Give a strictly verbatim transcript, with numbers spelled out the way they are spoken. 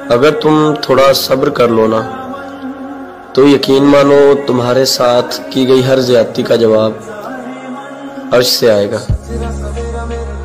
अगर तुम थोड़ा सब्र कर लो ना, तो यकीन मानो तुम्हारे साथ की गई हर ज्यादती का जवाब अर्श से आएगा।